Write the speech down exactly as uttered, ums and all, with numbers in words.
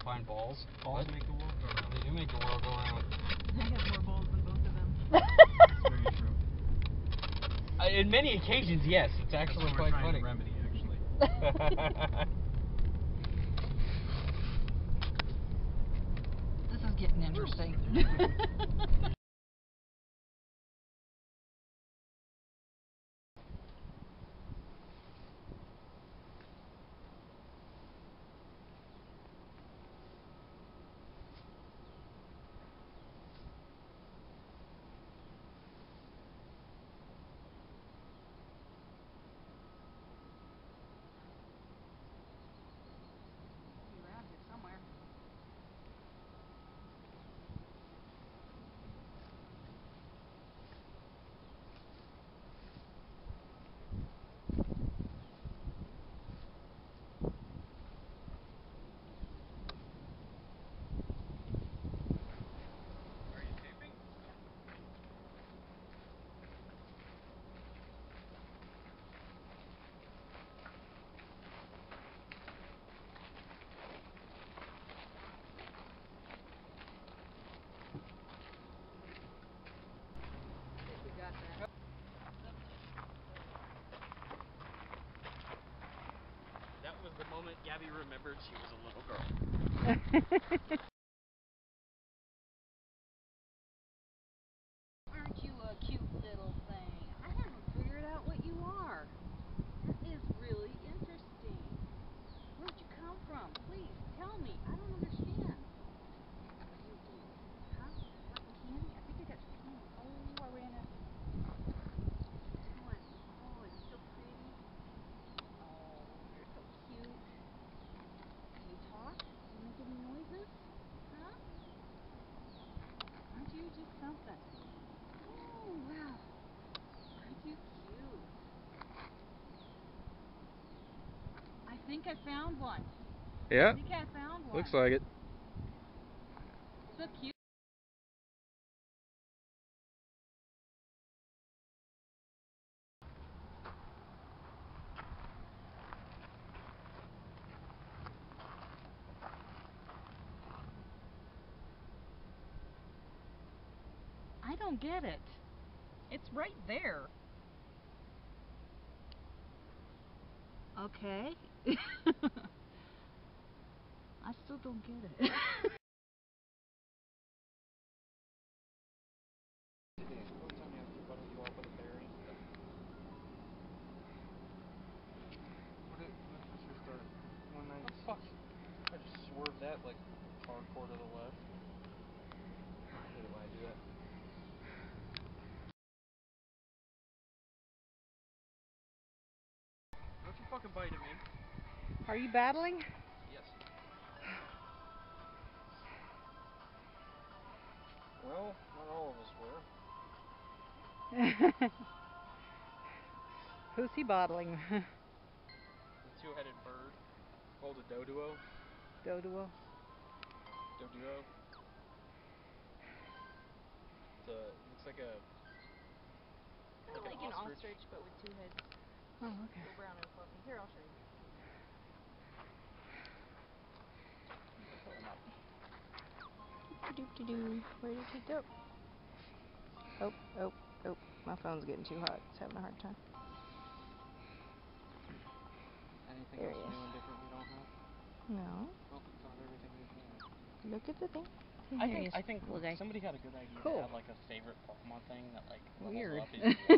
find balls. Balls make the world go round. They do make the world go round. I have more balls than both of them. That's very true. Uh, in many occasions, yes. It's actually That's quite what we're funny. trying to remedy, actually. This is getting interesting. That was the moment Gabby remembered she was a little girl. Aren't you a cute little thing? I haven't figured out what you are. That is really interesting. Where'd you come from? Please, tell me. I don't understand. Huh? What, candy? I think I got some candy. Oh, I ran out. What? Oh, it's so pretty. Oh, you're so cute. Can you talk? Do you make any noises? Huh? Aren't you just something? Oh, wow. Aren't you cute? I think I found one. Yeah. I think I found one. Looks like it. So cute. I don't get it. It's right there. Okay. I still don't get it. What the fuck? I just swerved that like hardcore to the left. I hate it when I do that. Don't you fucking bite at me. Are you battling? Yes. Well, not all of us were. Who's he bottling? The two-headed bird called a doduo. Doduo. Doduo. It's a, it looks like a Kind of like, like an an ostrich. ostrich, but with two heads. Oh, okay. Go brown and fluffy. Here, I'll show you. Pull him up. Doop de doo. Where did he go? Oh, oh, oh. My phone's getting too hot. It's having a hard time. Anything There else he is. new and different we don't have? No. Nope, we found everything we can. Look at the thing. I think I think somebody had a good idea Cool. to have like a favorite Pokemon thing that like levels Weird. up as you